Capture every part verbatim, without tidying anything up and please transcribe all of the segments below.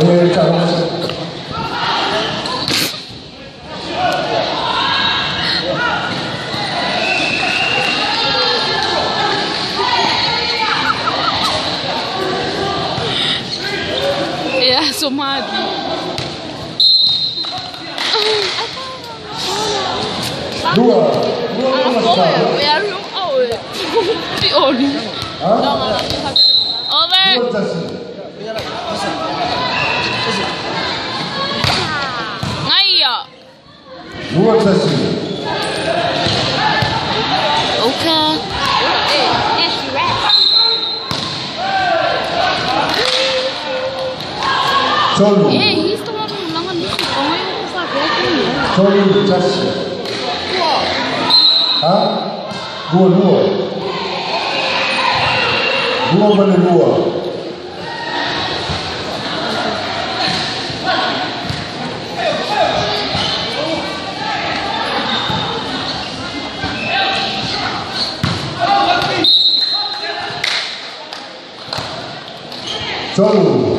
我也站不住。 É, sou magro. Dua, dua Anak masuk. kowe, ya lu kowe. Di oli. Over. Dua tasi. Ngaya. Dua tasi. Okay. Eh, yes, you right. Cholu. Eh, he's the one who nangan ni. Kamay mo sa gawin. Cholu tasi. Ha? Dua dua. Dua mana dua? Cholu.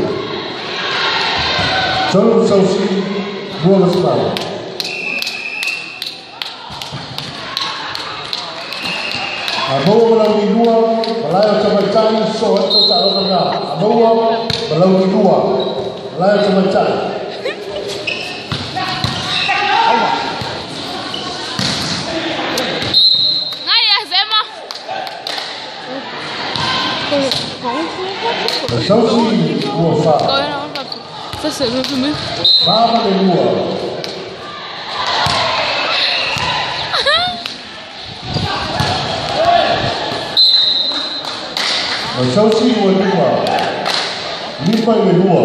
Cholu sausi dua besar. Abawa melalui dua, melayar ke macam so itu tak ada tengah. Abawa melalui dua, melayar ke macam. Ngaya, Zema. Sausi dua fa. Kau yang apa? Saya sebelum tu. Fa mana dua? Sausi dua dua, lima dua.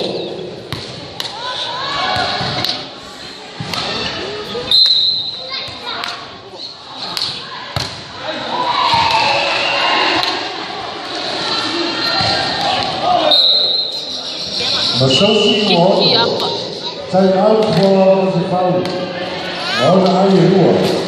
Sausi dua. Saya out for the foul. Orang ayah dua.